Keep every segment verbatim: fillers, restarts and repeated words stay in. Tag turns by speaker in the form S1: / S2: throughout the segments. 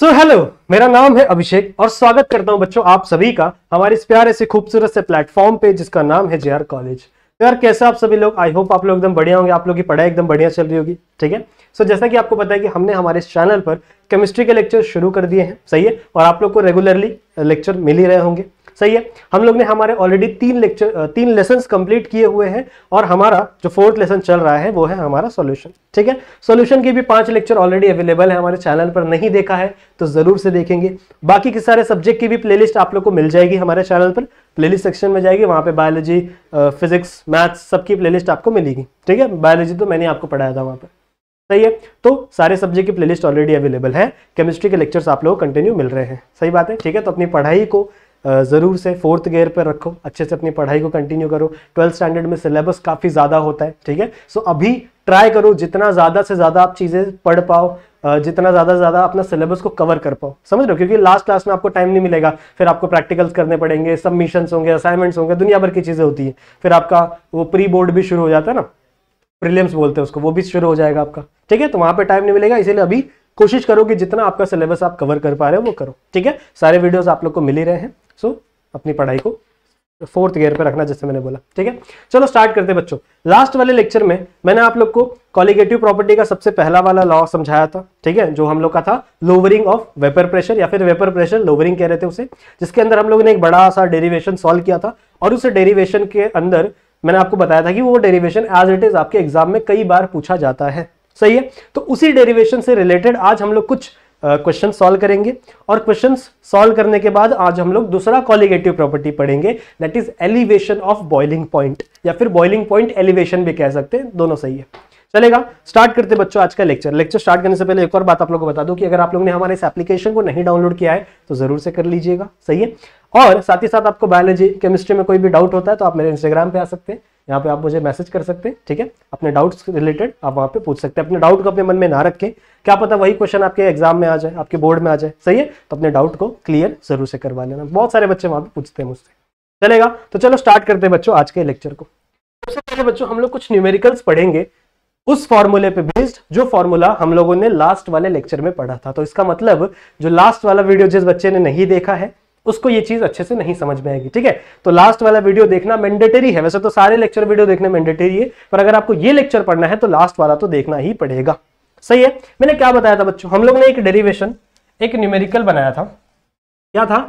S1: सो so, hello, मेरा नाम है अभिषेक और स्वागत करता हूं बच्चों आप सभी का हमारे इस प्यारे से खूबसूरत से प्लेटफॉर्म पे जिसका नाम है जेआर कॉलेज। तो यार कैसे आप सभी लोग, आई होप आप लोग एकदम बढ़िया होंगे, आप लोग की पढ़ाई एकदम बढ़िया चल रही होगी। ठीक है, सो so, जैसा कि आपको पता है कि हमने हमारे इस चैनल पर केमिस्ट्री के लेक्चर शुरू कर दिए हैं, सही है, और आप लोग को रेगुलरली लेक्चर मिल ही रहे होंगे, सही है। हम लोग ने हमारे ऑलरेडी तीन लेक्चर तीन लेसन्स कंप्लीट किए हुए हैं और हमारा जो फोर्थ लेसन चल रहा है वो है हमारा सॉल्यूशन। ठीक है, सॉल्यूशन के भी पांच लेक्चर ऑलरेडी अवेलेबल है हमारे चैनल पर, नहीं देखा है तो जरूर से देखेंगे। बाकी के सारे सब्जेक्ट की भी प्लेलिस्ट आप लोग को मिल जाएगी हमारे चैनल पर, प्लेलिस्ट सेक्शन में जाएगी, वहां पे बायोलॉजी, फिजिक्स, मैथ्स सबकी प्लेलिस्ट आपको मिलेगी। ठीक है, बायोलॉजी तो मैंने आपको पढ़ाया था वहां पर, सही है। तो सारे सब्जेक्ट की प्लेलिस्ट ऑलरेडी अवेलेबल है, केमिस्ट्री के लेक्चर्स आप लोग कंटिन्यू मिल रहे हैं, सही बात है। ठीक है, तो अपनी पढ़ाई को जरूर से फोर्थ गियर पर रखो, अच्छे से अपनी पढ़ाई को कंटिन्यू करो। ट्वेल्थ स्टैंडर्ड में सिलेबस काफी ज्यादा होता है, ठीक है, सो अभी ट्राई करो जितना ज्यादा से ज्यादा आप चीजें पढ़ पाओ, जितना ज्यादा ज्यादा अपना सिलेबस को कवर कर पाओ, समझ रहे हो, क्योंकि लास्ट क्लास में आपको टाइम नहीं मिलेगा, फिर आपको प्रैक्टिकल्स करने पड़ेंगे, सबमिशंस होंगे, असाइनमेंट्स होंगे, दुनिया भर की चीजें होती है, फिर आपका वो प्री बोर्ड भी शुरू हो जाता है ना, प्रीलिम्स बोलते हैं उसको, वो भी शुरू हो जाएगा आपका। ठीक है, तो वहां पे टाइम नहीं मिलेगा, इसीलिए अभी कोशिश करो कि जितना आपका सिलेबस आप कवर कर पा रहे हो वो करो। ठीक है, सारे वीडियोस आप लोग को मिल ही रहे हैं, सो अपनी पढ़ाई को फोर्थ गियर पे रखना, जैसे मैंने बोला। ठीक है, चलो स्टार्ट करते हैं बच्चों। लास्ट वाले लेक्चर में मैंने आप लोग को कॉलिगेटिव प्रॉपर्टी का सबसे पहला वाला लॉ समझाया था, ठीक है, जो हम लोग का था लोअरिंग ऑफ वेपर प्रेशर, या फिर वेपर प्रेशर लोअरिंग कह रहे थे उसे, जिसके अंदर हम लोगों ने एक बड़ा सा डेरिवेशन सॉल्व किया था, और उस डेरिवेशन के अंदर मैंने आपको बताया था कि वो डेरिवेशन एज इट इज आपके एग्जाम में कई बार पूछा जाता है, सही है। तो उसी डेरिवेशन से रिलेटेड आज हम लोग कुछ क्वेश्चन uh, सॉल्व करेंगे, और क्वेश्चंस सॉल्व करने के बाद आज हम लोग दूसरा कॉलिगेटिव प्रॉपर्टी पढ़ेंगे, that is elevation of boiling point, या फिर बॉइलिंग पॉइंट एलिवेशन भी कह सकते हैं, दोनों सही है। चलेगा, स्टार्ट करते बच्चों आज का लेक्चर। लेक्चर स्टार्ट करने से पहले एक और बात आप लोगों को बता दूं कि अगर आप लोगों ने हमारे इस एप्लीकेशन को नहीं डाउनलोड किया है तो जरूर से कर लीजिएगा, सही है। और साथ ही साथ आपको बायोलॉजी केमिस्ट्री में कोई भी डाउट होता है तो आप मेरे इंस्टाग्राम पे आ सकते हैं, यहाँ पे आप मुझे मैसेज कर सकते हैं, ठीक है, अपने डाउट्स रिलेटेड आप वहाँ पे पूछ सकते हैं। अपने डाउट को अपने मन में ना रखें, क्या पता वही क्वेश्चन आपके एग्जाम में आ जाए, आपके बोर्ड में आ जाए, सही है, तो अपने डाउट को क्लियर जरूर से करवा लेना, बहुत सारे बच्चे वहाँ पे पूछते हैं मुझसे। चलेगा, तो चलो स्टार्ट करते हैं बच्चों आज के लेक्चर को। सबसे पहले बच्चों हम लोग कुछ न्यूमेरिकल्स पढ़ेंगे उस फॉर्मूले पे बेस्ड जो फॉर्मूला हम लोगों ने लास्ट वाले लेक्चर में पढ़ा था। तो इसका मतलब जो लास्ट वाला वीडियो जिस बच्चे ने नहीं देखा है उसको ये चीज अच्छे से नहीं समझ में आएगी, ठीक है। तो लास्ट वाला वीडियो देखना मैंडेटरी है, वैसे तो सारे लेक्चर वीडियो देखने मैंडेटरी है, पर अगर आपको ये लेक्चर पढ़ना है तो लास्ट वाला तो देखना ही पड़ेगा, सही है। मैंने क्या बताया था बच्चों, हम लोग ने एक डेरिवेशन, एक न्यूमेरिकल बनाया था, क्या था,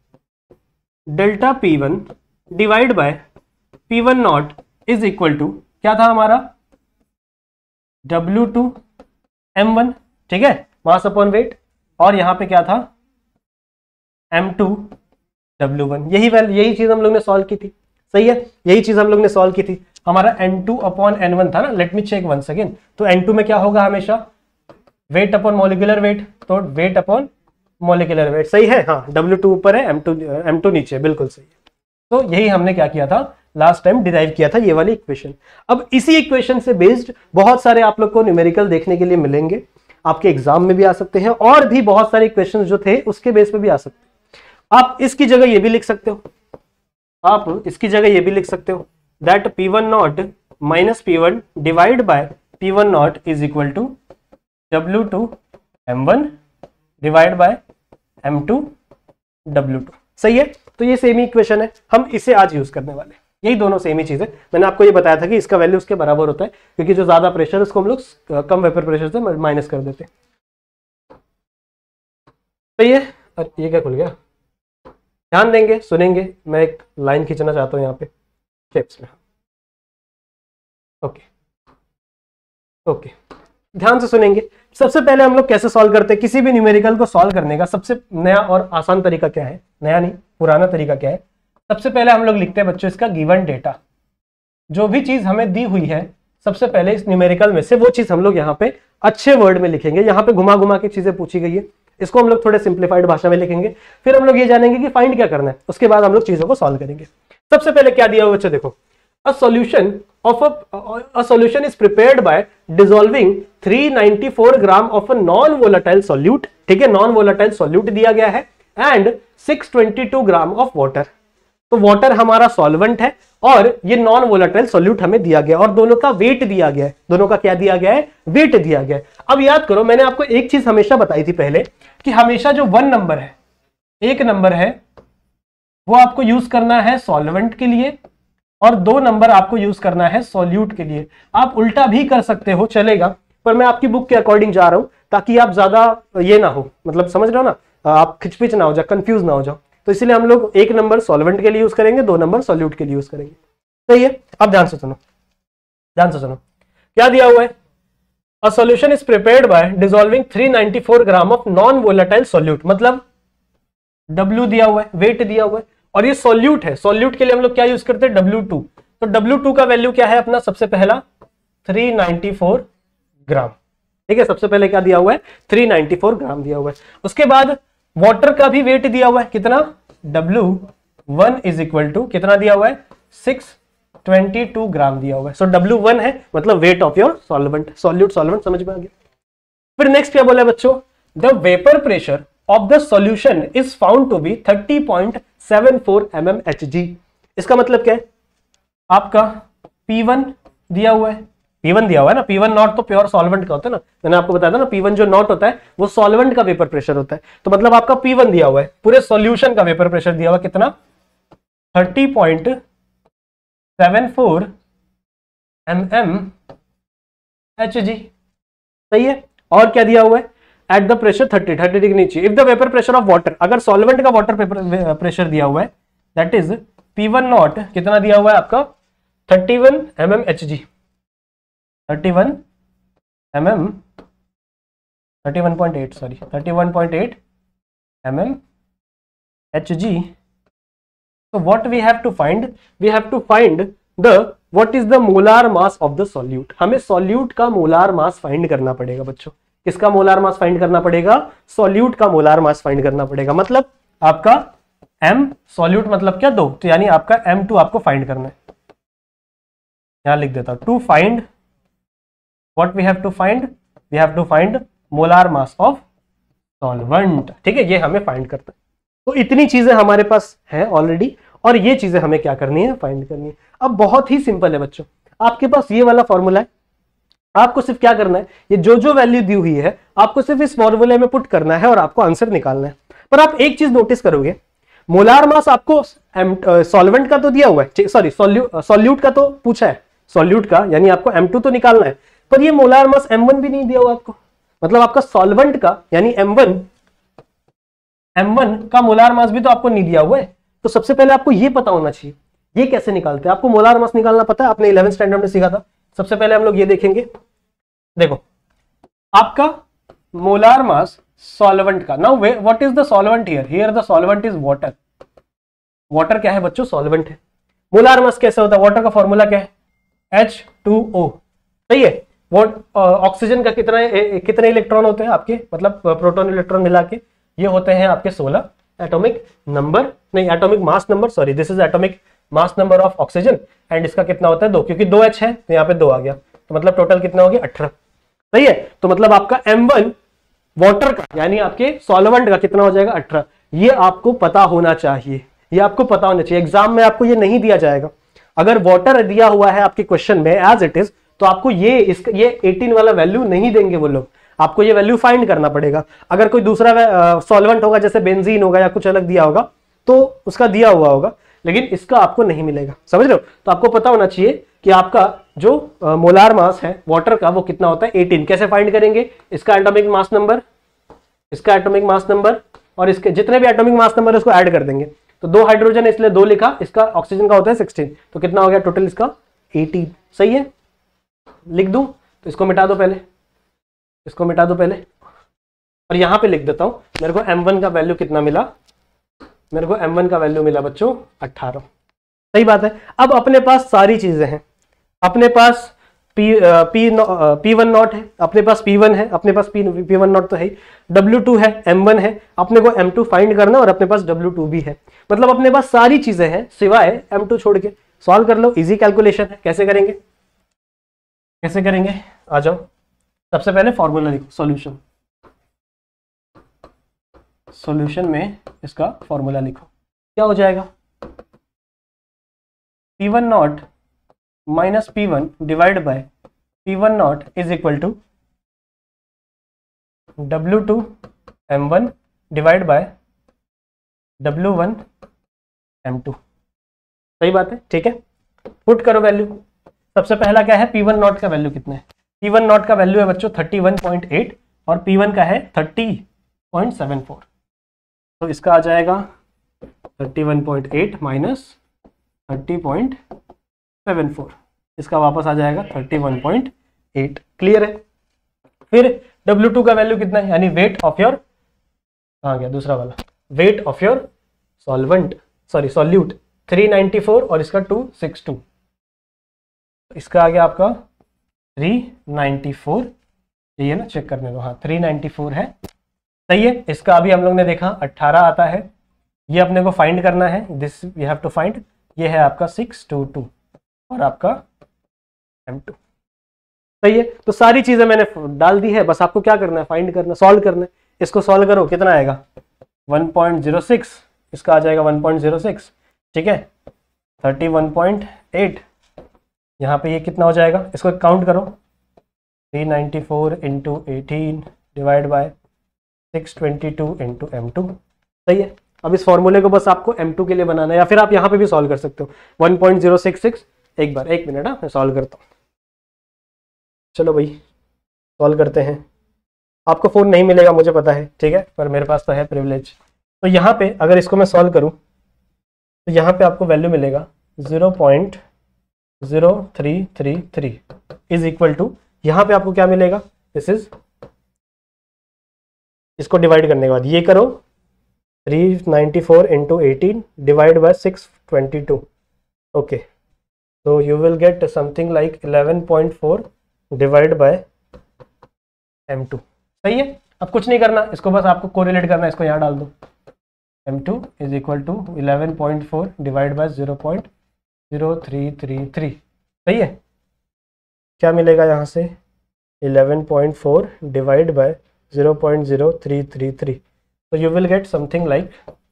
S1: delta P one divide by P one not is equal to क्या था हमारा, डब्ल्यू टू एम वन, ठीक है, मास अपॉन वेट, और यहां पे क्या था, एम टू डब्ल्यू वन। यही वैल्यू, यही चीज हम लोग ने सॉल्व की थी, सही है, यही चीज हम लोग ने सॉल्व की थी। हमारा N two upon N one था ना, let me check once again. तो एन टू में क्या होगा हमेशा, वेट अपॉन मॉलिक्यूलर वेट, तो वेट अपॉन मॉलिक्यूलर वेट, सही है, हाँ, डब्ल्यू टू ऊपर है, एम टू एम टू नीचे, बिल्कुल सही है। तो यही हमने क्या किया था, लास्ट टाइम डिराइव किया था ये वाली इक्वेशन। अब इसी इक्वेशन से बेस्ड बहुत सारे आप लोग को न्यूमेरिकल देखने के लिए मिलेंगे, आपके एग्जाम में भी आ सकते हैं, और भी बहुत सारे इक्वेशन जो थे उसके बेस पे भी आ सकते हैं। आप इसकी जगह ये भी लिख सकते हो, आप इसकी जगह ये भी लिख सकते हो, that P one not minus P one divide by P one not is equal to W two M one divide by M two W two, सही है। तो ये सेम ही इक्वेशन है, हम इसे आज यूज करने वाले हैं, यही दोनों सेम ही चीज है। मैंने आपको ये बताया था कि इसका वैल्यू उसके बराबर होता है, क्योंकि जो ज्यादा प्रेशर है उसको हम लोग कम वेपर प्रेशर से माइनस कर देते हैं, सही है। और ये क्या खुल गया, ध्यान देंगे, सुनेंगे, मैं एक लाइन खींचना चाहता हूं यहाँ पे स्टेप्स में, ओके ओके, ध्यान से सुनेंगे। सबसे पहले हम लोग कैसे सॉल्व करते हैं, किसी भी न्यूमेरिकल को सॉल्व करने का सबसे नया और आसान तरीका क्या है, नया नहीं पुराना तरीका क्या है, सबसे पहले हम लोग लिखते हैं बच्चों इसका गिवन डेटा, जो भी चीज हमें दी हुई है सबसे पहले इस न्यूमेरिकल में से वो चीज हम लोग यहाँ पे अच्छे वर्ड में लिखेंगे। यहाँ पे घुमा घुमा के चीजें पूछी गई है, इसको हम लोग थोड़े सिंप्लीफाइड भाषा में लिखेंगे, फिर हम लोग ये जानेंगे कि फाइंड क्या करना है, उसके बाद हम लोग चीजों को सॉल्व करेंगे। सबसे पहले क्या दिया हुआ बच्चों, देखो, a solution of a solution is prepared by dissolving three ninety four gram of a non volatile solute, ठीक है, नॉन वोलेटाइल सॉल्यूट दिया गया है, and six twenty two gram of water. तो वाटर हमारा सॉल्वेंट है और ये नॉन वोलेटाइल सॉल्यूट हमें दिया गया और दोनों का वेट दिया गया है, दोनों का क्या दिया गया है, वेट दिया गया है। अब याद करो मैंने आपको एक चीज हमेशा बताई थी पहले कि हमेशा जो वन नंबर है, एक नंबर है, वो आपको यूज करना है सॉल्वेंट के लिए और दो नंबर आपको यूज करना है सॉल्यूट के लिए। आप उल्टा भी कर सकते हो, चलेगा, पर मैं आपकी बुक के अकॉर्डिंग जा रहा हूं ताकि आप ज्यादा ये ना हो, मतलब समझ रहे हो ना, आप खिचपिच ना हो जाओ, कंफ्यूज ना हो जाओ। तो इसलिए हम लोग एक नंबर सॉल्वेंट के लिए यूज करेंगे, दो नंबर सॉल्यूट के लिए यूज करेंगे। सही है। अब ध्यान से सुनो, ध्यान से सुनो क्या दिया हुआ है। A solution is prepared by dissolving three ninety four gram of non volatile solute, मतलब W दिया हुआ है, वेट दिया हुआ है, और ये सॉल्यूट है। सॉल्यूट के लिए हम लोग क्या यूज करते हैं, डब्ल्यू टू। तो डब्ल्यू टू का वैल्यू क्या है अपना, सबसे पहला थ्री नाइंटी फोर ग्राम। ठीक है, सबसे पहले क्या दिया हुआ है, थ्री नाइंटी फोर ग्राम दिया हुआ है। उसके बाद वाटर का भी वेट दिया हुआ है, कितना, W one is equal to कितना दिया हुआ है, सिक्स ट्वेंटी टू ग्राम दिया हुआ है। सो डब्ल्यू वन है मतलब weight of your solvent, solute solvent, समझ में आ गया। फिर नेक्स्ट क्या बोला है बच्चों, the vapour pressure of the solution is found to be thirty point seven four M M H G. इसका मतलब क्या है, आपका पी वन दिया हुआ है, पी वन दिया हुआ है ना, पी वन नॉट तो प्योर सॉल्वेंट का होता है ना, मैंने आपको बताया था ना, पी वन जो नॉट होता है वो सॉल्वेंट का वेपर प्रेशर होता है। तो मतलब आपका पी वन दिया हुआ है, पूरे सॉल्यूशन का वेपर प्रेशर दिया हुआ कितना, thirty point seven four M M H G. सही है। और क्या दिया हुआ है, at the pressure thirty thirty degree नीचे, if the vapour pressure of water, अगर सॉल्वेंट का वाटर प्रेशर दिया हुआ है that is P one naught कितना दिया हुआ है आपका, thirty one M M H G, thirty one M M, thirty one point eight sorry thirty one point eight M M H G. So what we have to find, we have to find the what is the molar mass of the solute। हमें solute का molar mass find करना पड़ेगा बच्चों। किसका molar mass find करना पड़ेगा, solute का molar mass find करना पड़ेगा। मतलब आपका m, solute मतलब क्या, दो, तो यानी आपका एम टू आपको फाइंड करना है। यहां लिख देता हूं, to find what we have to find, we have to find molar mass of solvent। ठीक है, ये हमें फाइंड करना है। तो इतनी चीजें हमारे पास है ऑलरेडी और ये चीजें हमें क्या करनी है, फाइंड करनी है। अब बहुत ही सिंपल है बच्चों, आपके पास ये वाला फॉर्मूला है, आपको सिर्फ क्या करना है, ये जो जो वैल्यू दी हुई है आपको सिर्फ इस फॉर्मूले में पुट करना है और आपको आंसर निकालना है। पर आप एक चीज नोटिस करोगे, मोलार मास आपको सॉल्वेंट का तो दिया हुआ है, सॉरी सॉल्यूट का तो पूछा है, सॉल्यूट का यानी आपको एम टू तो निकालना है, पर ये मोलार मास एम वन भी नहीं दिया हुआ आपको। मतलब आपका सॉल्वेंट का यानी एम वन एम वन का मोलार मास भी तो आपको नहीं दिया हुआ है। तो सबसे पहले आपको ये पता होना चाहिए ये कैसे निकालते हैं। आपको मोलार मास निकालना पता है, आपने इलेवेंथ स्टैंडर्ड में सीखा था। सबसे पहले हम लोग ये देखेंगे, देखो आपका मोलार मास सॉल्वेंट का, now what is the solvent here, here the solvent is water. Water क्या है बच्चों, सॉल्वेंट है। मोलार मास कैसे होता है, वाटर का फॉर्मूला क्या है, एच टू ओ। सही है। वो ऑक्सीजन का कितने कितने इलेक्ट्रॉन होते हैं आपके, मतलब प्रोटॉन इलेक्ट्रॉन मिला के ये होते हैं आपके सोलह। एटॉमिक नंबर नहीं, atomic mass number, sorry this is atomic mass number of oxygen, and इसका कितना होता है, दो, क्योंकि दो एच है तो यहाँ पे दो आ गया, तो मतलब टोटल कितना हो गया, अठारह। सही है। तो मतलब आपका एम वन वाटर का यानी आपके सॉल्वेंट का कितना हो जाएगा, अठारह। ये आपको पता होना चाहिए, ये आपको पता होना चाहिए। एग्जाम में आपको ये नहीं दिया जाएगा। अगर वाटर दिया हुआ है आपके क्वेश्चन में एज इट इज, तो आपको ये इसका ये अठारह वाला वैल्यू नहीं देंगे वो लोग, आपको ये वैल्यू फाइंड करना पड़ेगा। अगर कोई दूसरा सॉल्वेंट होगा जैसे बेंजीन होगा या कुछ अलग दिया होगा तो उसका दिया हुआ होगा, लेकिन इसका आपको नहीं मिलेगा। समझ रहे हो। तो आपको पता होना चाहिए कि आपका जो मोलार मास है वाटर का वो कितना होता है, अठारह। कैसे फाइंड करेंगे, इसका एटॉमिक मास नंबर, इसका एटॉमिक मास नंबर और इसके जितने भी एटॉमिक मास नंबर है उसको ऐड कर देंगे। तो दो हाइड्रोजन है इसलिए दो लिखा, इसका ऑक्सीजन का होता है सोलह, तो कितना हो गया टोटल इसका अठारह। सही है। लिख दूं तो इसको मिटा दो पहले, इसको मिटा दो पहले, और यहां पे लिख देता हूं मेरे को एम वन का वैल्यू कितना मिला, मेरे को एम वन का वैल्यू मिला बच्चों अठारह। सही बात है। अब अपने पास सारी चीजें हैं, अपने पास P P P one naught है, अपने पास पी वन है, अपने पास पी पी वन नॉट तो है, डब्ल्यू टू है, एम वन है, अपने को एम टू फाइंड करना और अपने पास डब्ल्यू टू भी है। मतलब अपने पास सारी चीजें हैं सिवाय एम टू छोड़ के। सॉल्व कर लो, इजी कैलकुलेशन है। कैसे करेंगे, कैसे करेंगे, आ जाओ। सबसे पहले फॉर्मूला लिखो, सॉल्यूशन, सॉल्यूशन में इसका फॉर्मूला लिखो, क्या हो जाएगा, P one not minus P one divide by P one not is equal to W two M one divide by W one M two. सही बात है, ठीक है। पुट करो वैल्यू। सबसे पहला क्या है, पी वन नॉट का वैल्यू कितना है? पी वन नॉट का वैल्यू है बच्चों थर्टी वन पॉइंट एट और पी वन का है थर्टी पॉइंट सेवन फोर। तो इसका आ जाएगा thirty one point eight minus thirty point seven four, इसका वापस आ जाएगा thirty one point eight. Clear है। फिर डब्ल्यू टू का वैल्यू कितना है, यानी वेट ऑफ योर, कहाँ गया दूसरा वाला, weight of your solvent, sorry solute three ninety four और इसका टू सिक्स टू, इसका आ गया आपका थ्री नाइंटी फोर। ये है ना, चेक करने दो, हाँ थ्री नाइंटी फोर है। सही है। इसका अभी हम लोग ने देखा अट्ठारह आता है, ये अपने को फाइंड करना है, this we have to find. ये है आपका सिक्स टू टू और आपका एम टू। सही है। तो सारी चीजें मैंने डाल दी है, बस आपको क्या करना है, फाइंड करना, सॉल्व करना है। इसको सॉल्व करो, कितना आएगा वन पॉइंट ज़ीरो सिक्स, इसका आ जाएगा वन पॉइंट ज़ीरो सिक्स, ठीक है। थर्टी वन पॉइंट एट, यहाँ पे ये कितना हो जाएगा, इसको काउंट करो, three ninety four into eighteen divide by six twenty two into M two. सही है। अब इस फॉर्मूले को बस आपको एम टू के लिए बनाना है, या फिर आप यहाँ पे भी सॉल्व कर सकते हो। One point zero six six, एक बार एक मिनट, हाँ मैं सॉल्व करता हूँ। चलो भाई सॉल्व करते हैं। आपको फ़ोन नहीं मिलेगा मुझे पता है, ठीक है, पर मेरे पास तो है प्रिविलेज। तो यहाँ पे अगर इसको मैं सॉल्व करूँ तो यहाँ पे आपको वैल्यू मिलेगा zero point zero three three three is equal to, यहाँ पे आपको क्या मिलेगा, दिस इज, इसको डिवाइड करने के बाद ये करो, three ninety four into eighteen divide by six twenty two, okay, तो you will get something like eleven point four divide by M two. सही है। अब कुछ नहीं करना, इसको बस आपको कोरिलेट करना है, इसको यहाँ डाल दो, M two is equal to eleven point four divide by zero point zero three three three. सही है। क्या मिलेगा यहाँ से, eleven point four divide by zero point zero three three three, तो you will get something like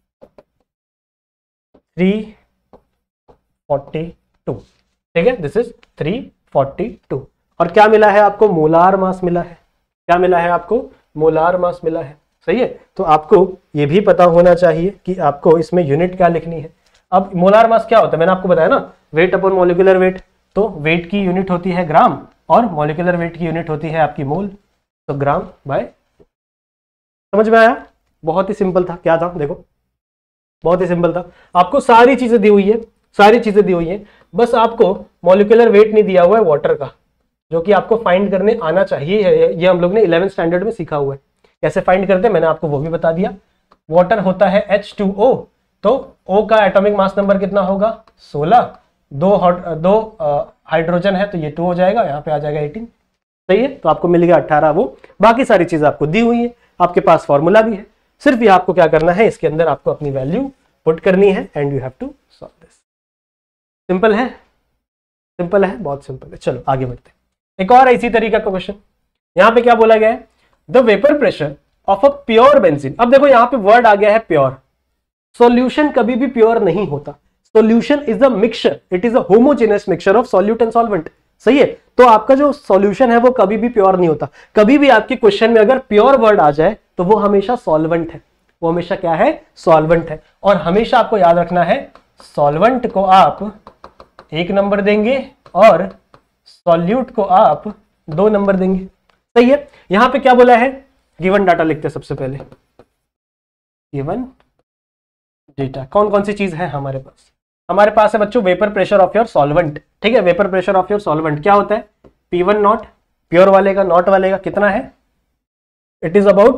S1: three forty two, ठीक है, this is three forty two. और क्या मिला है आपको, मोलार मास मिला है। क्या मिला है आपको, मोलार मास मिला है। सही है। तो आपको ये भी पता होना चाहिए कि आपको इसमें यूनिट क्या लिखनी है। अब मोलार मास क्या होता है, मैंने आपको बताया ना, वेट अपॉन मॉलिक्यूलर वेट। तो वेट की यूनिट होती है ग्राम और मॉलिक्यूलर वेट की यूनिट होती है आपकी मोल, तो ग्राम बाय। समझ में आया? बहुत ही सिंपल था। क्या था, देखो बहुत ही सिंपल था। आपको सारी चीजें दी हुई है, सारी चीजें दी हुई है, बस आपको मॉलिक्यूलर वेट नहीं दिया हुआ है वाटर का, जो कि आपको फाइंड करने आना चाहिए। ये हम लोग ने इलेवेंथ स्टैंडर्ड में सीखा हुआ है, कैसे फाइंड करते हैं मैंने आपको वो भी बता दिया। वाटर होता है एच टू ओ, तो O का एटॉमिक मास नंबर कितना होगा, सोलह, दो हॉट दो हाइड्रोजन है तो ये टू हो जाएगा, यहाँ पे आ जाएगा एटीन। सही है। तो आपको मिल गया अट्ठारह। वो बाकी सारी चीजें आपको दी हुई है, आपके पास फॉर्मूला भी है, सिर्फ ये आपको क्या करना है, इसके अंदर आपको अपनी वैल्यू पुट करनी है and you have to solve this. Simple है, सिंपल है, बहुत सिंपल है। चलो आगे बढ़ते हैं। एक और इसी तरीका का क्वेश्चन, यहाँ पे क्या बोला गया है, the vapour pressure of a pure benzene. अब देखो यहाँ पे वर्ड आ गया है प्योर। सॉल्यूशन कभी भी प्योर नहीं होता। Solution is a mixture, it is a homogeneous mixture of solute and solvent. सही है। तो आपका जो सॉल्यूशन है वो कभी भी प्योर नहीं होता। कभी भी आपके क्वेश्चन में अगर प्योर वर्ड आ जाए तो वो हमेशा सॉल्वेंट है, वो हमेशा क्या है, सॉल्वेंट है। और हमेशा आपको याद रखना है, सॉल्वेंट को आप एक नंबर देंगे और सॉल्यूट को आप दो नंबर देंगे। सही है। यहां पे क्या बोला है, गिवन डाटा लिखते हैं सबसे पहले। गिवन डेटा कौन कौन सी चीज है हमारे पास, हमारे पास है बच्चों vapour pressure of your solvent. ठीक है। Vapour pressure of your solvent क्या होता है, पी वन नॉट, प्योर वाले का, नॉट वाले का कितना है, it is about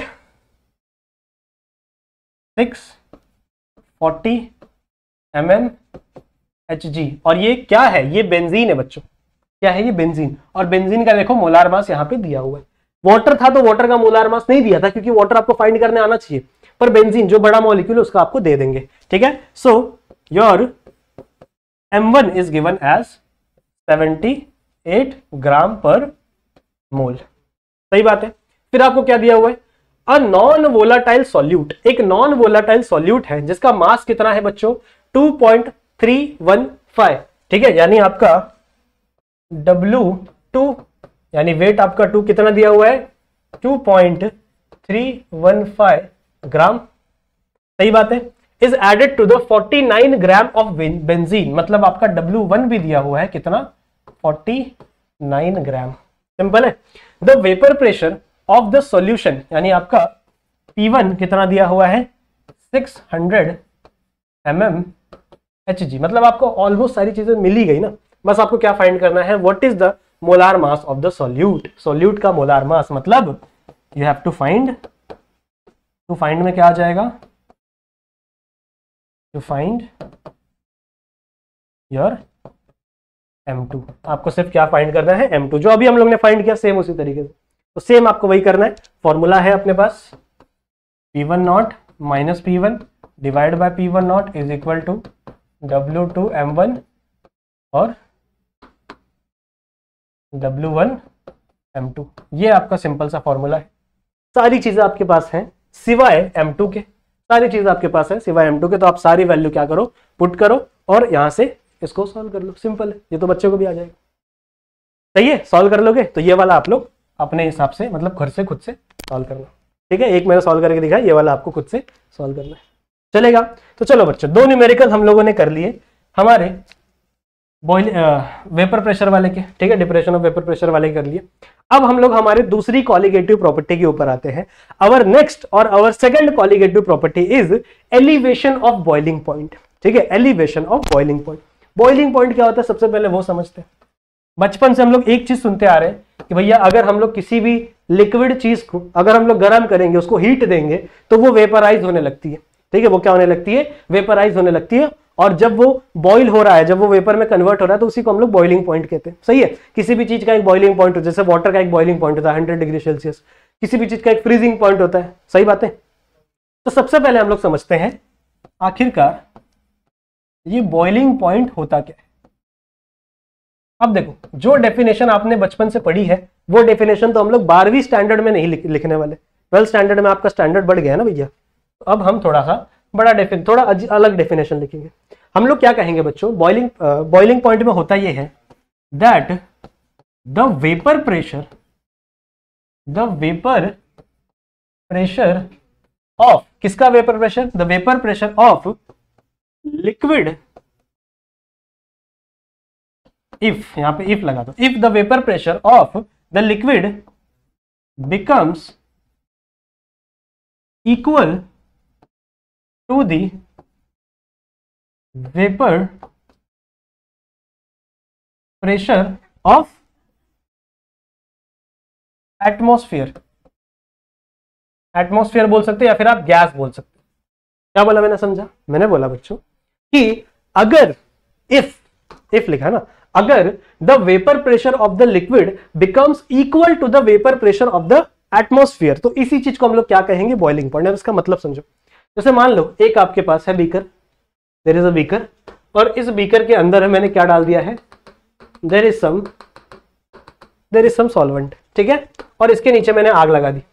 S1: six forty M M H G. और ये क्या है, ये बेंजीन है बच्चों। क्या है ये, बेंजीन। और बेंजीन का देखो मोलार मास यहाँ पे दिया हुआ है। वाटर था तो वाटर का मोलार मास नहीं दिया था, क्योंकि वाटर आपको फाइंड करने आना चाहिए, पर बेंजीन जो बड़ा मॉलिक्यूल है उसका आपको दे देंगे। ठीक है। So your M one is given as seventy eight gram पर मोल। सही बात है। फिर आपको क्या दिया हुआ है, अ नॉन वोलाटाइल सॉल्यूट। एक नॉन वोलाटाइल सॉल्यूट है जिसका मास कितना है बच्चों, two point three one five. ठीक है, यानी आपका डब्ल्यू टू यानी वेट आपका टू कितना दिया हुआ है, two point three one five gram, सही बात है, is added to the forty nine gram of benzene, मतलब आपका डब्ल्यू वन भी दिया हुआ है कितना, फोर्टी नाइन ग्राम, सिंपल है। The vapour pressure of the solution यानी आपका पी वन कितना दिया हुआ है, six hundred M M H G, मतलब आपको ऑलमोस्ट सारी चीजें मिल ही गई ना, बस आपको क्या फाइंड करना है, what is the molar mass of the solute, solute का मोलार मास, मतलब you have to find, to find में क्या आ जाएगा, to find your M two, आपको सिर्फ क्या फाइंड करना है, एम टू, जो अभी हम लोग ने फाइंड किया सेम उसी तरीके से, तो सेम आपको वही करना है। फॉर्मूला है अपने पास P one not minus P one divide by P one not is equal to W two M one और डब्ल्यू वन एम टू, ये आपका सिंपल सा फॉर्मूला है। सारी चीजें आपके पास हैं सिवाय एम टू के, सारी चीजें आपके पास है सिवाय एम टू के, तो आप सारी वैल्यू क्या करो, पुट करो और यहां से इसको सॉल्व कर लो, सिंपल है, ये तो बच्चों को भी आ जाएगा, सही है, सॉल्व कर लोगे तो ये वाला आप लोग अपने हिसाब से मतलब घर से खुद से सॉल्व करना, ठीक है, एक मैंने सॉल्व करके दिखाया, ये वाला आपको खुद से सॉल्व करना है, चलेगा। तो चलो बच्चों, दो न्यूमेरिकल हम लोगों ने कर लिए हमारे बॉइल वेपर प्रेशर वाले के, ठीक है, डिप्रेशन ऑफ वेपर प्रेशर वाले कर लिए। अब हम लोग हमारे दूसरी कॉलिगेटिव प्रॉपर्टी के ऊपर आते हैं। अवर नेक्स्ट और our second colligative property is elevation of boiling point, ठीक है, elevation of boiling point. Boiling point क्या होता है, सबसे पहले वो समझते हैं। बचपन से हम लोग एक चीज सुनते आ रहे हैं कि भैया अगर हम लोग किसी भी लिक्विड चीज को अगर हम लोग गर्म करेंगे, उसको हीट देंगे तो वो वेपराइज होने लगती है, ठीक है, वो क्या होने लगती है, वेपराइज होने लगती है, और जब वो बॉईल हो रहा है, जब वो वेपर में कन्वर्ट हो रहा है, तो उसी को हम लोग बॉइलिंग पॉइंट कहते हैं, सही है। किसी भी चीज का एक बॉइलिंग पॉइंट होता है, जैसे वाटर का एक बॉइलिंग पॉइंट होता है हंड्रेड डिग्री सेल्सियस, किसी भी चीज का एक फ्रीजिंग पॉइंट होता है, सही बात है। तो सबसे पहले हम लोग समझते हैं आखिरकार ये बॉइलिंग पॉइंट होता क्या है। अब देखो, जो डेफिनेशन आपने बचपन से पढ़ी है वो डेफिनेशन तो हम लोग बारहवीं स्टैंडर्ड में नहीं लिख, लिखने वाले, ट्वेल्थ स्टैंडर्ड में आपका स्टैंडर्ड बढ़ गया है ना भैया, तो अब हम थोड़ा सा बड़ा डेफिन थोड़ा अलग डेफिनेशन लिखेंगे। हम लोग क्या कहेंगे बच्चों, बॉइलिंग बॉइलिंग पॉइंट में होता ये है that the vapour pressure the vapour pressure of, किसका vapour pressure, the vapour pressure of liquid, if, यहां पे इफ लगा दो, if the vapour pressure of the liquid becomes equal to the vapour pressure of atmosphere, atmosphere बोल सकते हैं या फिर आप गैस बोल सकते हैं। क्या बोला मैंने, समझा, मैंने बोला बच्चों कि अगर इफ इफ लिखा ना, अगर the vapour pressure of the liquid becomes equal to the vapour pressure of the atmosphere, तो इसी चीज को हम लोग क्या कहेंगे, बॉइलिंग पॉइंट। इसका मतलब समझो, जैसे मान लो एक आपके पास है beaker, there is a beaker, और इस बीकर के अंदर मैंने क्या डाल दिया है, there is some there is some solvent, ठीक है, और इसके नीचे मैंने आग लगा दी,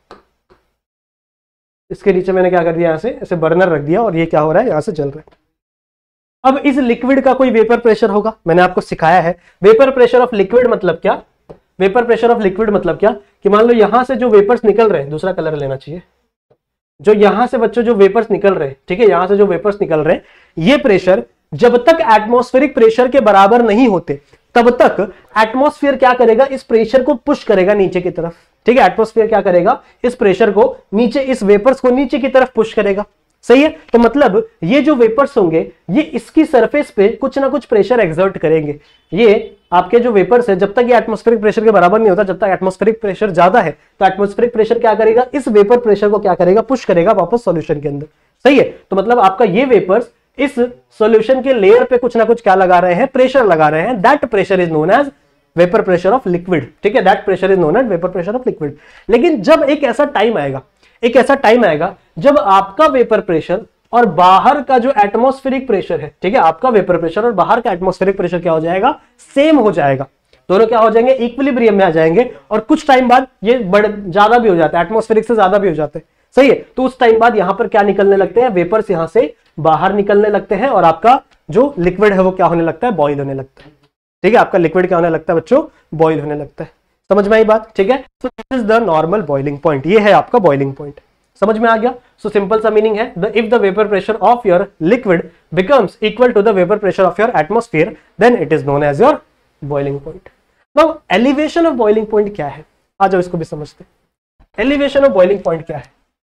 S1: इसके नीचे मैंने क्या कर दिया, यहां से ऐसे बर्नर रख दिया और ये क्या हो रहा है, यहां से जल रहा है। अब इस लिक्विड का कोई वेपर प्रेशर होगा, मैंने आपको सिखाया है वेपर प्रेशर ऑफ लिक्विड मतलब क्या, वेपर प्रेशर ऑफ लिक्विड मतलब क्या, कि मान लो यहां से जो वेपर्स निकल रहे हैं, दूसरा कलर लेना चाहिए, जो यहां से बच्चों जो वेपर्स निकल रहे हैं, ठीक है, यहां से जो वेपर्स निकल रहे हैं, ये प्रेशर जब तक एटमॉस्फेरिक प्रेशर के बराबर नहीं होते तब तक एटमॉस्फेयर क्या करेगा, इस प्रेशर को पुश करेगा नीचे की तरफ, ठीक है, एटमॉस्फेयर क्या करेगा, इस प्रेशर को नीचे, इस वेपर्स को नीचे की तरफ पुश करेगा, सही है। तो मतलब ये जो वेपर्स होंगे ये इसकी सरफेस पे कुछ ना कुछ प्रेशर एक्सर्ट करेंगे। ये आपके जो वेपर्स है, जब तक ये एटमॉस्फेरिक प्रेशर के बराबर नहीं होता, जब तक एटमॉस्फेरिक प्रेशर ज्यादा है तो एटमॉस्फेरिक प्रेशर क्या करेगा, इस वेपर प्रेशर को क्या करेगा, पुश करेगा वापस सॉल्यूशन के अंदर, सही है। तो मतलब आपका ये वेपर्स इस सॉल्यूशन के लेयर पे कुछ ना कुछ क्या लगा रहे हैं, प्रेशर लगा रहे हैं, that pressure is known as vapour pressure of liquid, ठीक है, that pressure is known as vapour pressure of liquid. लेकिन जब एक ऐसा टाइम आएगा, एक ऐसा टाइम आएगा जब आपका वेपर प्रेशर और बाहर का जो एटमॉस्फेरिक प्रेशर है, ठीक है, आपका वेपर प्रेशर और बाहर का एटमॉस्फेरिक प्रेशर क्या हो जाएगा, सेम हो जाएगा, दोनों क्या हो जाएंगे, इक्विलिब्रियम में आ जाएंगे, और कुछ टाइम बाद ये बढ़ ज्यादा भी हो जाता है, एटमॉस्फेरिक से ज्यादा भी हो जाते हैं, सही है। तो उस टाइम बाद यहां पर क्या निकलने लगते हैं, वेपर्स यहां से बाहर निकलने लगते हैं और आपका जो लिक्विड है वो क्या होने लगता है, बॉईल होने लगता है। ठीक है, आपका लिक्विड क्या होने लगता है बच्चों, बॉईल होने लगता है। समझ में आई बात, ठीक है। So this is the normal boiling point, ये है आपका बॉइलिंग पॉइंट। समझ में आ गया। सो सिंपल सा मीनिंग है, the if the vapour pressure of your liquid becomes equal to the vapour pressure of your atmosphere then it is known as your boiling point. Now elevation of boiling point क्या है, आ जाओ इसको भी समझते हैं। Elevation of boiling point क्या है,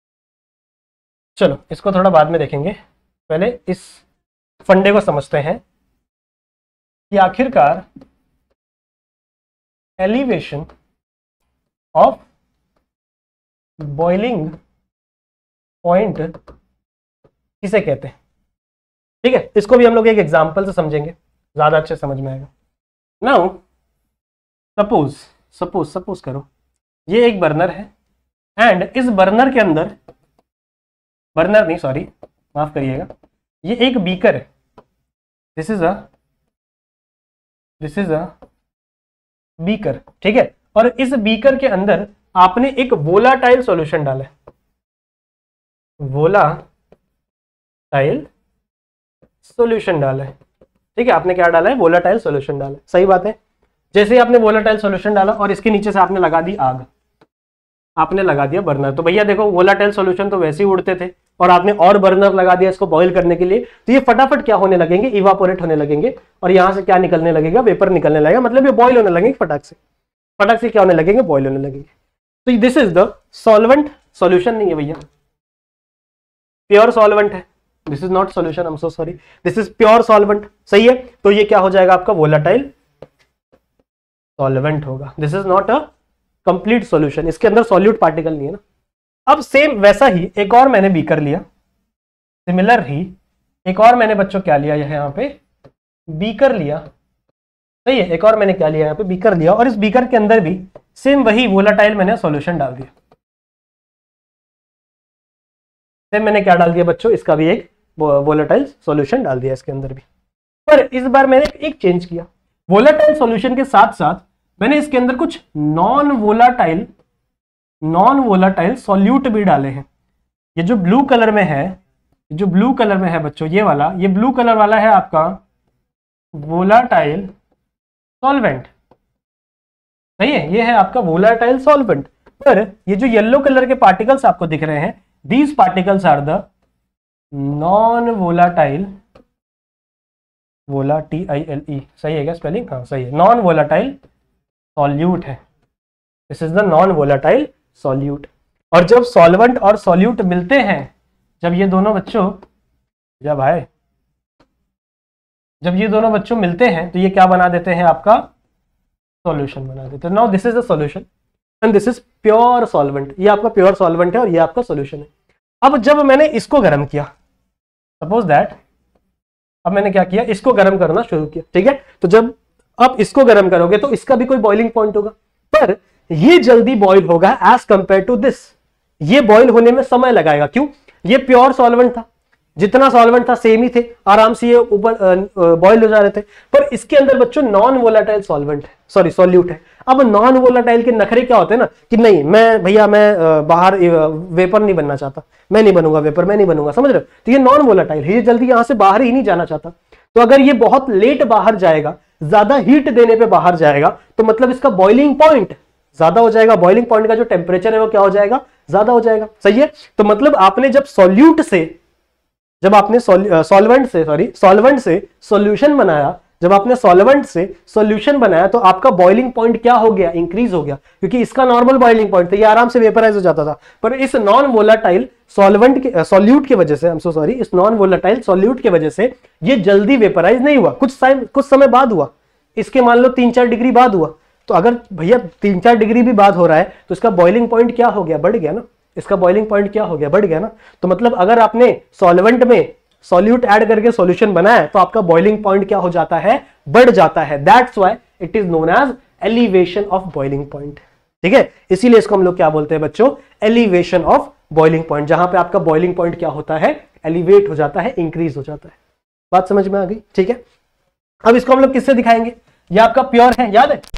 S1: चलो इसको थोड़ा बाद में देखेंगे, पहले इस फंडे को समझते हैं कि आखिरकार एलिवेशन ऑफ बॉइलिंग पॉइंट किसे कहते हैं। ठीक है, इसको भी हम लोग एक एग्जांपल से समझेंगे, ज्यादा अच्छे समझ में आएगा। नाउ सपोज सपोज सपोज करो ये एक बर्नर है एंड इस बर्नर के अंदर, बर्नर नहीं सॉरी माफ करिएगा, ये एक बीकर है। This is a this is a beaker, ठीक है। और इस बीकर के अंदर आपने एक वोलाटाइल सॉल्यूशन डाला है, वोलाटाइल सॉल्यूशन डाला है, ठीक है। आपने क्या डाला है, वोलाटाइल सॉल्यूशन डाला है, सही बात है। जैसे ही आपने वोलाटाइल सॉल्यूशन डाला और इसके नीचे से आपने लगा दी आग, आपने लगा दिया बर्नर, तो भैया देखो वोलाटाइल सॉल्यूशन तो वैसे ही उड़ते थे और आपने और बर्नर लगा दिया इसको बॉईल करने के लिए, तो ये फटाफट क्या होने लगेंगे, इवापोरेट होने लगेंगे और यहां से क्या निकलने लगेगा, वेपर निकलने लगेगा, मतलब ये बॉईल होने लगेंगे फटाक से, फटाक से क्या होने लगेंगे, बॉईल होने लगेंगे। तो this is the solvent, solution नहीं है भैया, प्योर सॉल्वेंट है। This is not solution, I am so sorry, this is pure solvent, सही है। तो ये क्या हो जाएगा आपका वोलाटाइल सॉल्वेंट होगा। This is not a complete solution, इसके अंदर सॉल्यूट पार्टिकल नहीं है ना। अब सेम वैसा ही एक और मैंने बीकर लिया, सिमिलर ही एक और मैंने बच्चों क्या लिया यहाँ पे, बीकर लिया, सही है। एक और मैंने क्या लिया यहाँ पे, बीकर लिया, और इस बीकर के अंदर भी सेम वही वोलाटाइल मैंने सॉल्यूशन डाल दिया। सेम मैंने क्या डाल दिया बच्चों, इसका भी एक वोलाटाइल सॉल्यूशन डाल दिया इसके अंदर भी, पर इस बार मैंने एक चेंज किया। वोलाटाइल सॉल्यूशन के साथ साथ मैंने इसके अंदर कुछ non volatile non volatile solute भी डाले हैं। ये जो ब्लू कलर में है, जो ब्लू कलर में है बच्चों, ये वाला, ये ब्लू कलर वाला है आपका वोलाटाइल सॉल्वेंट, सही है। ये है आपका वोलाटाइल सॉल्वेंट। पर ये जो येलो कलर के पार्टिकल्स आपको दिख रहे हैं, these particles are the non volatile, vola T I L E, सही है क्या स्पेलिंग, हाँ सही है, नॉन वोलाटाइल सॉल्यूट है। This is the non volatile solute. और जब सॉल्वेंट और सॉल्यूट मिलते हैं, जब ये दोनों बच्चों जब आए जब ये दोनों बच्चों मिलते हैं तो ये क्या बना देते हैं, आपका सॉल्यूशन बना देते हैं। Now this is the solution and this is pure solvent. ये आपका प्योर सॉल्वेंट है और ये आपका सॉल्यूशन है। अब जब मैंने इसको गर्म किया, सपोज दैट, अब मैंने क्या किया, इसको गर्म करना शुरू किया, ठीक है। तो जब आप इसको गर्म करोगे तो इसका भी कोई बॉइलिंग पॉइंट होगा, पर ये जल्दी बॉईल होगा एज कंपेयर टू दिस। ये बॉईल होने में समय लगाएगा, क्यों, ये प्योर सॉल्वेंट था, जितना सॉल्वेंट था सेम ही थे, आराम से ये ऊपर बॉईल हो जा रहे थे। पर इसके अंदर बच्चों नॉन वोलाटाइल सॉल्वेंट है, सॉरी सॉल्यूट है। अब नॉन वोलाटाइल के नखरे क्या होते हैं ना, कि नहीं मैं भैया मैं बाहर वेपर नहीं बनना चाहता, मैं नहीं बनूंगा वेपर, मैं नहीं बनूंगा, समझ रहे हो। तो ये नॉन वोलाटाइल है, ये जल्दी यहां से बाहर ही नहीं जाना चाहता। तो अगर ये बहुत लेट बाहर जाएगा, ज्यादा हीट देने पे बाहर जाएगा, तो मतलब इसका बॉइलिंग पॉइंट ज्यादा हो जाएगा, बॉइलिंग पॉइंट का जो टेम्परेचर है वो क्या हो जाएगा, ज्यादा हो जाएगा, सही है। तो मतलब आपने जब सॉल्यूट से जब आपने सॉल्वेंट से सॉरी सॉल्वेंट से सॉल्यूशन बनाया, जब आपने सॉल्वेंट से सॉल्यूशन बनाया तो आपका बॉइलिंग पॉइंट क्या हो गया, इंक्रीज हो गया, क्योंकि इसका नॉर्मल बॉइलिंग पॉइंट था, ये आराम से वेपराइज हो जाता था। पर इस नॉन वोलाटाइल सॉल्वेंट के सॉल्यूट की वजह से, आई एम सो सॉरी, इस नॉन वोलाटाइल सॉल्यूट की वजह से ये जल्दी वेपराइज नहीं हुआ, कुछ टाइम कुछ समय बाद हुआ, इसके मान लो तीन चार डिग्री बाद हुआ। तो अगर भैया तीन चार डिग्री भी बाद हो रहा है तो इसका बॉइलिंग पॉइंट क्या हो गया, बढ़ गया ना, इसका बॉइलिंग पॉइंट क्या हो गया, बढ़ गया ना। तो मतलब अगर आपने सॉल्वेंट में सॉल्यूट ऐड करके सॉल्यूशन बनाया तो आपका बॉइलिंग पॉइंट क्या हो जाता है, बढ़ जाता है। That's why it is known as elevation of boiling point, ठीक है। इसीलिए इसको हम लोग क्या बोलते हैं बच्चों, एलिवेशन ऑफ बॉइलिंग पॉइंट, जहां पे आपका बॉइलिंग पॉइंट क्या होता है, एलिवेट हो जाता है, इंक्रीज हो जाता है। बात समझ में आ गई, ठीक है। अब इसको हम लोग किससे दिखाएंगे, ये आपका प्योर है, याद है।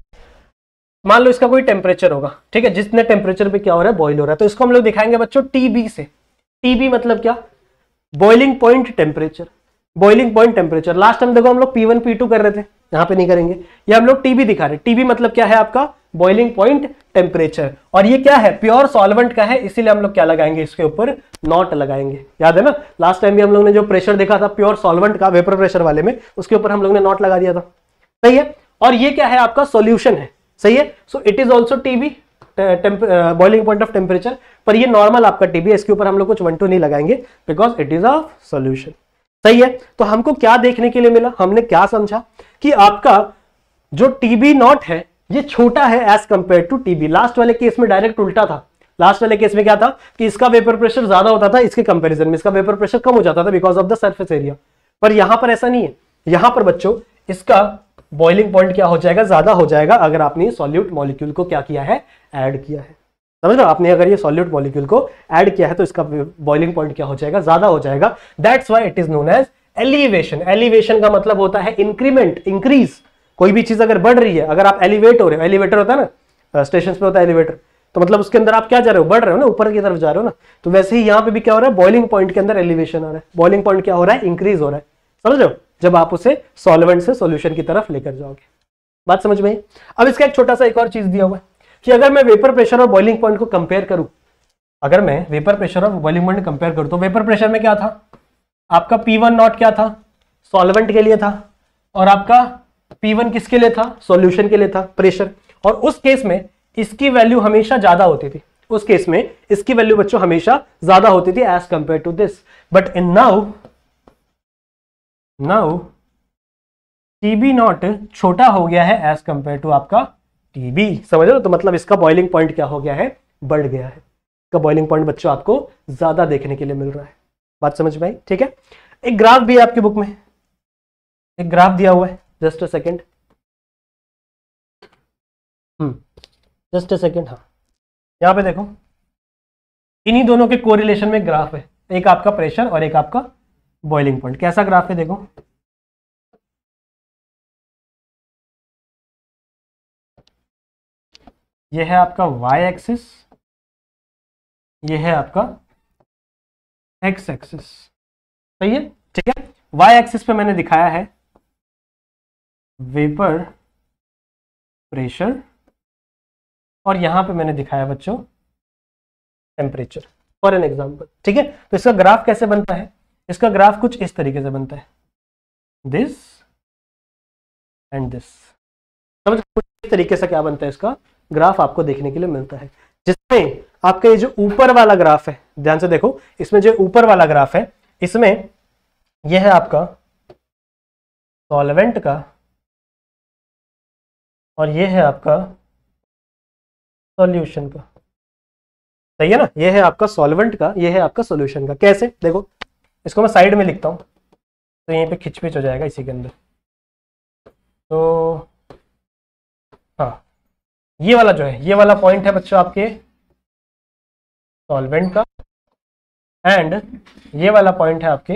S1: मान लो इसका कोई टेम्परेचर होगा, ठीक है, जितने टेम्परेचर पे क्या हो रहा है, बॉईल हो रहा है, तो इसको हम लोग दिखाएंगे बच्चों टीबी से। टीबी मतलब क्या, boiling point temperature. Boiling point temperature. Last time देखो हम लोग पी वन पी टू कर रहे थे, यहाँ पे नहीं करेंगे, ये हम लोग टीबी दिखा रहे हैं। टीबी मतलब क्या है आपका बॉइलिंग पॉइंट टेम्परेचर, और ये क्या है प्योर सॉल्वेंट का है, इसीलिए हम लोग क्या लगाएंगे इसके ऊपर नॉट लगाएंगे। याद है ना लास्ट टाइम भी हम लोग ने जो प्रेशर देखा था प्योर सॉल्वेंट का वेपर प्रेशर वाले में, उसके ऊपर हम लोग ने नॉट लगा दिया था, सही है। और ये क्या है आपका सॉल्यूशन है, सही है। So it is also TB boiling point of temperature, पर ये नॉर्मल आपका टीबी है, इसके ऊपर हम लोग कुछ वन टू नहीं लगाएंगे because it is a solution, सही है। तो हमको क्या देखने के लिए मिला, हमने क्या समझा कि आपका जो टीबी नॉट है ये छोटा है as compare to TB. Last वाले केस में डायरेक्ट उल्टा था, लास्ट वाले केस में क्या था कि इसका वेपर प्रेशर ज्यादा होता था, इसके कंपैरिजन में इसका वेपर प्रेशर कम हो जाता था because of the surface area. पर यहां पर ऐसा नहीं है, यहां पर बच्चों इसका बॉइलिंग पॉइंट क्या हो जाएगा, ज्यादा हो जाएगा अगर आपने सॉल्यूट मॉलिक्यूल को क्या किया है, ऐड किया है। समझ लो, आपने अगर ये सॉल्यूट मॉलिक्यूल को ऐड किया है तो इसका बॉइलिंग पॉइंट क्या हो जाएगा, ज्यादा हो जाएगा। That's why it is known as elevation. Elevation का मतलब होता है इंक्रीमेंट, इंक्रीज। कोई भी चीज अगर बढ़ रही है, अगर आप एलिवेट हो रहे हो, एलिवेटर होता है ना स्टेशन पे होता है एलिवेटर, तो मतलब उसके अंदर आप क्या जा रहे हो, बढ़ रहे हो ना, ऊपर की तरफ जा रहे हो ना। तो वैसे ही यहाँ पे भी क्या हो रहा है, बॉइलिंग पॉइंट के अंदर एलिवेशन आ रहा है। बॉइलिंग पॉइंट क्या हो रहा है, इंक्रीज हो रहा है, समझ रहे हो, जब आप उसे सॉल्वेंट से सॉल्यूशन की तरफ लेकर जाओगे। बात समझ में आई। अब इसका एक छोटा सा एक और चीज दिया हुआ है कि अगर मैं वेपर प्रेशर और बॉइलिंग पॉइंट को कंपेयर करूं, अगर मैं वेपर प्रेशर और बॉइलिंग पॉइंट कंपेयर करूं तो वेपर प्रेशर में क्या था आपका पी वन नॉट क्या था, सॉल्वेंट के लिए था, और आपका पी वन किसके लिए था, सॉल्यूशन के लिए था प्रेशर। और उस केस में इसकी वैल्यू हमेशा ज्यादा होती थी, उस केस में इसकी वैल्यू बच्चों हमेशा ज्यादा होती थी as compare to this. But in now now TB naught छोटा हो गया है एज कंपेयर टू आपका टीबी, समझ लो। तो मतलब इसका बॉइलिंग पॉइंट क्या हो गया है, बढ़ गया है। इसका बॉइलिंग पॉइंट बच्चों आपको ज्यादा देखने के लिए मिल रहा है। बात समझ में आई, ठीक है। एक ग्राफ भी है आपकी बुक में, एक ग्राफ दिया हुआ है, just a second, hmm just a second, हाँ यहाँ पे देखो, इन्हीं दोनों के कोरिलेशन में ग्राफ है, एक आपका प्रेशर और एक आपका बॉइलिंग पॉइंट। कैसा ग्राफ है देखो, ये है आपका y एक्सिस, ये है आपका x एक्सिस, सही है, ठीक है। y एक्सिस पे मैंने दिखाया है वेपर प्रेशर, और यहां पे मैंने दिखाया बच्चों टेम्परेचर, फॉर एन एग्जांपल, ठीक है। तो इसका ग्राफ कैसे बनता है, इसका ग्राफ कुछ इस तरीके से बनता है, दिस एंड दिस, समझ, कुछ इस तरीके से क्या बनता है, इसका ग्राफ आपको देखने के लिए मिलता है, जिसमें आपका ये जो ऊपर वाला ग्राफ है, ध्यान से देखो, इसमें जो ऊपर वाला ग्राफ है, इसमें यह है आपका सॉल्वेंट का और ये है आपका सॉल्यूशन का, सही है ना। ये है आपका सॉल्वेंट का, ये है आपका सॉल्यूशन का। कैसे देखो, इसको मैं साइड में लिखता हूं तो यहीं पे खिंचपिच हो जाएगा इसी के अंदर। तो हाँ, ये वाला जो है, ये वाला पॉइंट है बच्चों आपके सॉल्वेंट का, एंड ये वाला पॉइंट है आपके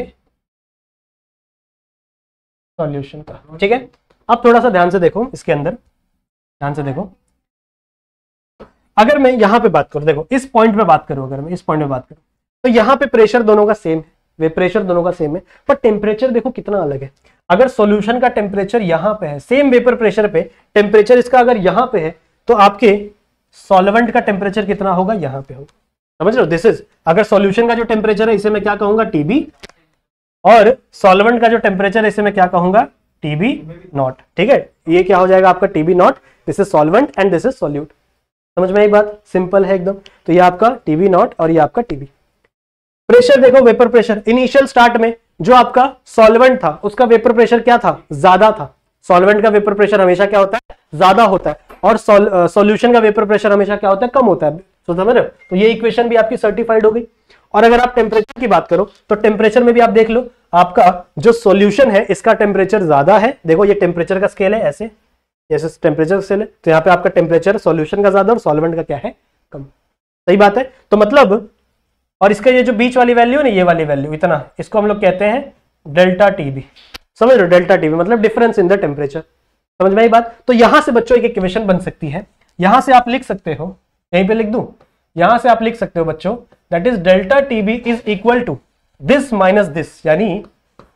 S1: सॉल्यूशन का, ठीक है। अब थोड़ा सा ध्यान से देखो, इसके अंदर ध्यान से देखो, अगर मैं यहां पे बात करूं, देखो इस पॉइंट पे बात करूं, अगर मैं इस पॉइंट पे बात करूं तो यहां पे प्रेशर दोनों का सेम है, वे प्रेशर दोनों का सेम है, पर टेम्परेचर देखो कितना अलग है। अगर सॉल्यूशन का टेम्परेचर यहां पे है, सेम वेपर प्रेशर पे टेम्परेचर इसका अगर यहां पे है, तो आपके सॉल्वेंट का टेम्परेचर कितना होगा, यहां पे होगा, समझ रहे हो। दिस इज, अगर सॉल्यूशन का जो टेम्परेचर है इसे मैं क्या कहूंगा, टीबी, और सॉल्वेंट का जो टेम्परेचर है इसे मैं क्या कहूंगा, टीबी नॉट, ठीक है। ये क्या हो जाएगा आपका TB naught, this is solvent and this is solute. समझ में एक बात, सिंपल है एकदम। तो ये आपका टीबी नॉट और ये आपका टीबी। प्रेशर देखो, वेपर प्रेशर इनिशियल स्टार्ट में जो आपका सॉल्वेंट था उसका वेपर प्रेशर क्या था, ज्यादा था। सॉल्वेंट का वेपर प्रेशर हमेशा क्या होता है, ज्यादा होता है, और सॉल्यूशन का वेपर प्रेशर हमेशा क्या होता है, कम होता है। तो समझ रहे हो, तो ये इक्वेशन भी आपकी सर्टिफाइड हो गई। और अगर आप टेम्परेचर की बात करो तो टेम्परेचर में भी आप देख लो, आपका जो सॉल्यूशन है इसका टेम्परेचर ज्यादा है। देखो ये टेम्परेचर का स्केल है, ऐसे जैसे टेम्परेचर स्केल है, तो यहाँ पे आपका टेम्परेचर सॉल्यूशन का ज्यादा और सॉल्वेंट का क्या है, कम। सही बात है। तो मतलब, और इसका ये जो बीच वाली वैल्यू है ना, ये वाली वैल्यू इतना, इसको हम लोग कहते हैं डेल्टा टीबी। समझ लो, डेल्टा टीबी मतलब डिफरेंस इन द टेम्परेचर। समझ में आई बात। तो यहां से बच्चों एक इक्वेशन बन सकती है, यहां से आप लिख सकते हो, यहीं पे लिख दूं, यहां से आप लिख सकते हो बच्चों, that is delta TB is equal to this minus this, यानी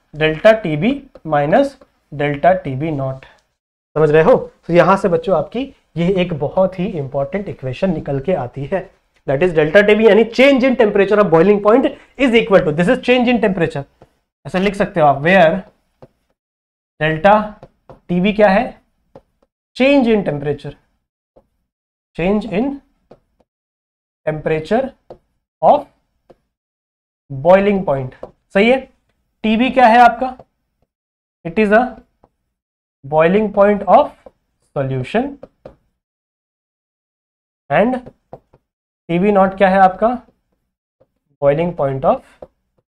S1: delta T B minus delta T B naught. समझ रहे हो? तो यहां से बच्चों आपकी ये एक बहुत ही इंपॉर्टेंट इक्वेशन निकल के आती है, that is delta T B यानी change in temperature of boiling point is equal to, this is change in temperature, ऐसा लिख सकते हो आप, वेयर डेल्टा टी बी क्या है, change in temperature, change in temperature of boiling point. सही है? टीबी क्या है आपका, it is a boiling point of solution and TB naught क्या है आपका, boiling point of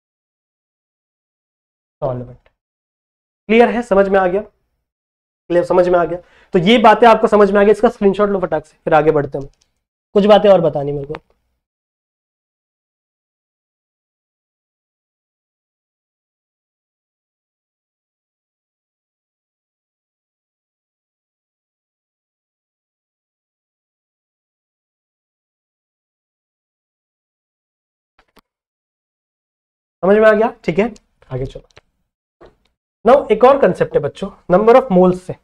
S1: solvent. Clear है? समझ में आ गया? क्लियर, समझ में आ गया? तो ये बातें आपको समझ में आ गया, इसका स्क्रीनशॉट लो फटाक से, फिर आगे बढ़ते हैं। कुछ बातें और बतानी मेरे को। समझ में आ गया? ठीक है, आगे चलो। नाउ एक और कंसेप्ट है बच्चों, नंबर ऑफ मोल्स से,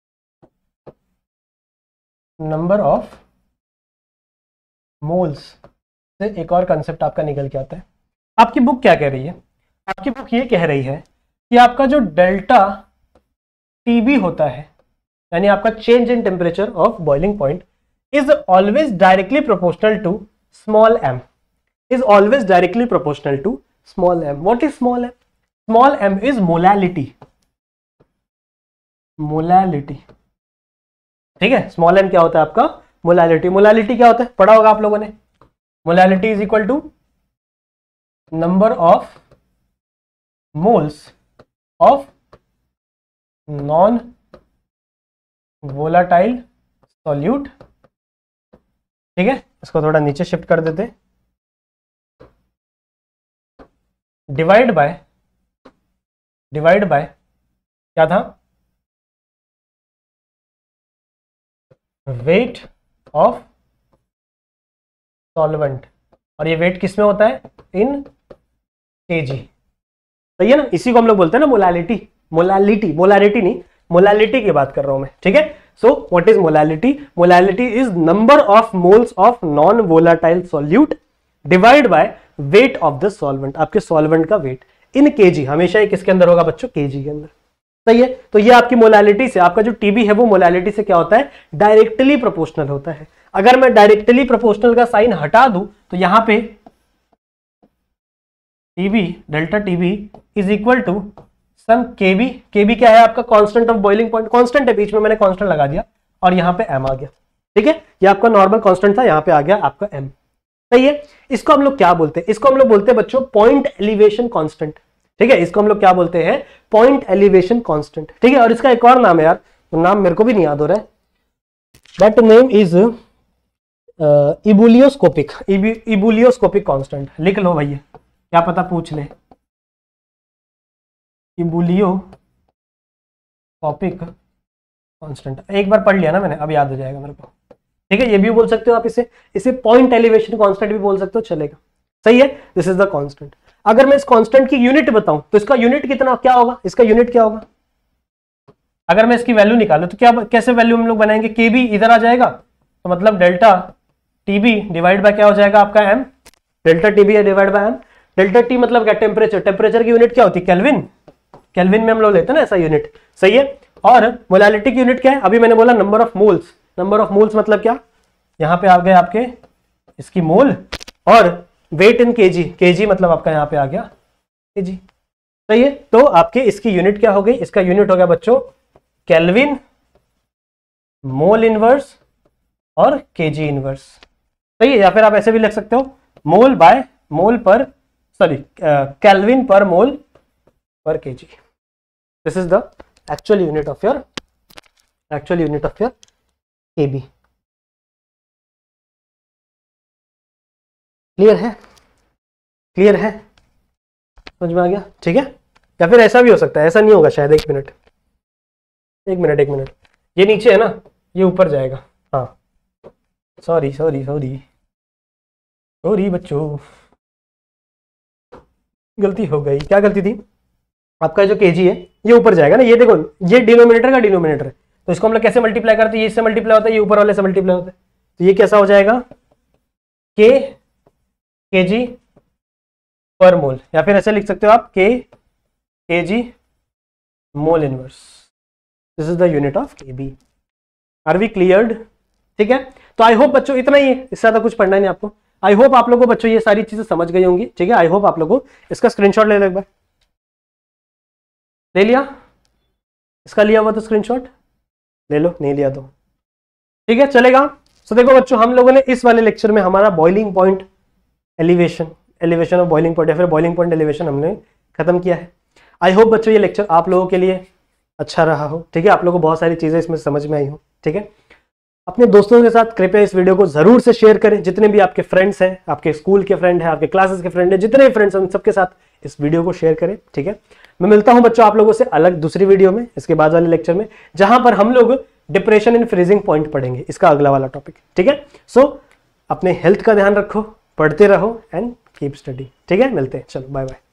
S1: नंबर ऑफ मोल्स से एक और कंसेप्ट आपका निकल के आता है। आपकी बुक क्या कह रही है? आपकी बुक ये कह रही है कि आपका जो डेल्टा टीबी होता है, यानी आपका change in temperature of boiling point, is always directly proportional to small m, is always directly proportional to small m. What is small m? Small m is molality, molality. ठीक है, small M क्या होता है आपका, molality. Molality क्या होता है, पढ़ा होगा आप लोगों ने, molality is equal to number of moles of non volatile solute. ठीक है, इसको थोड़ा नीचे शिफ्ट कर देते, डिवाइड बाय, डिवाइड बाय क्या था, वेट ऑफ सॉल्वेंट। और ये वेट किस में होता है, इन केजी। सही है ना? इसी को हम लोग बोलते हैं ना मोलैलिटी, मोलैलिटी, मोलैलिटी नहीं, मोलैलिटी की बात कर रहा हूं मैं। ठीक है, so what is molality? Molality is number of moles of non volatile solute divide by weight of the solvent, आपके सॉल्वेंट का वेट इन केजी। हमेशा ये किसके अंदर होगा बच्चों, केजी के अंदर। सही है? तो ये आपकी मोलैलिटी से, आपका जो टीबी है वो मोलैलिटी से क्या होता है, डायरेक्टली प्रोपोर्शनल होता है। अगर मैं डायरेक्टली प्रोपोर्शनल का साइन हटा दूं तो यहां पे TB, delta TB is equal to some KB. KB क्या है आपका, constant of boiling point, constant है, बीच में मैंने कांस्टेंट लगा दिया और यहां पे एम आ गया। ठीक है, ये आपका नॉर्मल कांस्टेंट था, यहां पे आ गया आपका एम। सही है? इसको हम लोग क्या बोलते हैं, इसको हम लोग बोलते हैं बच्चों पॉइंट एलिवेशन कांस्टेंट। ठीक है, इसको हम लोग क्या बोलते हैं, पॉइंट एलिवेशन कांस्टेंट। ठीक है, और इसका एक और नाम है यार, तो नाम मेरे को भी नहीं याद हो रहा है, that name is ebullioscopic, ebullioscopic constant. लिख लो भैया, क्या पता पूछ ले, इबुलियोस्कोपिक कांस्टेंट। एक बार पढ़ लिया ना मैंने, अब याद हो जाएगा मेरे को। ठीक है, ये भी बोल सकते हो आप, इसे इसे पॉइंट एलिवेशन कांस्टेंट भी बोल सकते हो, चलेगा। सही है, दिस इज द कांस्टेंट। अगर मैं इस कांस्टेंट की यूनिट बताऊं तो इसका यूनिट कितना क्या होगा, इसका यूनिट क्या होगा, अगर मैं इसकी वैल्यू निकालूं तो क्या, कैसे वैल्यू हम लोग बनाएंगे, केबी इधर आ जाएगा, तो मतलब डेल्टा टीबी डिवाइड बाय क्या हो जाएगा आपका एम, डेल्टा टीबी है divide by m. Delta T मतलब क्या, टेम्परेचर, टेम्परेचर की यूनिट क्या होती है, केल्विन, केल्विन में हम लोग लेते हैं ना ऐसा यूनिट। सही है, और मोलैलिटी की यूनिट क्या है, अभी मैंने बोला number of moles, number of moles मतलब क्या, यहां पे आ गए आपके इसकी मोल, और वेट इन केजी, केजी मतलब आपका यहां पे आ गया केजी। सही है, तो आपके इसकी यूनिट क्या हो गई, इसका यूनिट हो गया बच्चों केल्विन, मोल इनवर्स और केजी इनवर्स। सही है, या फिर आप ऐसे भी लिख सकते हो मोल बाय मोल पर, सॉरी केल्विन पर मोल पर KG. This is the actual unit of your, actual unit of your KB. Clear है, क्लियर है, समझ में आ गया? ठीक है, या फिर ऐसा भी हो सकता है, ऐसा नहीं होगा शायद, एक मिनट एक मिनट एक मिनट ये नीचे है ना, ये ऊपर जाएगा, हाँ सॉरी सॉरी सॉरी सॉरी बच्चों, गलती हो गई। क्या गलती थी, आपका जो केजी है ये ऊपर जाएगा ना, ये देखो ये डिनोमिनेटर का डिनोमिनेटर है, तो इसको हम लोग कैसे मल्टीप्लाई करते हैं, ये इससे मल्टीप्लाई होता है, ये ऊपर वाले से मल्टीप्लाई होता है, तो ये कैसा हो जाएगा के केजी पर मोल, या फिर ऐसे लिख सकते हो आप के KG mole inverse, this is the unit of KB. Are we cleared? ठीक है, तो आई होप बच्चों इतना ही है, इससे ज्यादा कुछ पढ़ना नहीं आपको। आई होप आप लोगों को बच्चों ये सारी चीजें समझ गई होंगी। ठीक है, आई होप आप लोगों को इसका स्क्रीनशॉट ले लो एक बार। ले लिया? इसका लिया हुआ तो स्क्रीनशॉट ले लो, नहीं लिया तो ठीक है, चलेगा। सो देखो बच्चों, हम लोगों ने इस वाले लेक्चर में हमारा boiling point elevation elevation of boiling point या फिर बॉइलिंग पॉइंट एलिवेशन हमने खत्म किया है। आई होप बच्चों ये लेक्चर आप लोगों के लिए अच्छा रहा हो। ठीक है, आप लोगों को बहुत सारी चीजें इसमें समझ में आई हो। ठीक है, अपने दोस्तों के साथ कृपया इस वीडियो को जरूर से शेयर करें, जितने भी आपके फ्रेंड्स हैं, आपके स्कूल के फ्रेंड हैं, आपके क्लासेस के फ्रेंड हैं, जितने भी फ्रेंड्स हैं उन सबके साथ इस वीडियो को शेयर करें। ठीक है, मैं मिलता हूं बच्चों आप लोगों से अलग दूसरी वीडियो में, इसके बाद वाले लेक्चर में, जहां पर हम लोग डिप्रेशन इन फ्रीजिंग पॉइंट पढ़ेंगे, इसका अगला वाला टॉपिक। ठीक है, सो अपने हेल्थ का ध्यान रखो, पढ़ते रहो एंड कीप स्टडी। ठीक है, मिलते हैं, चलो बाय बाय।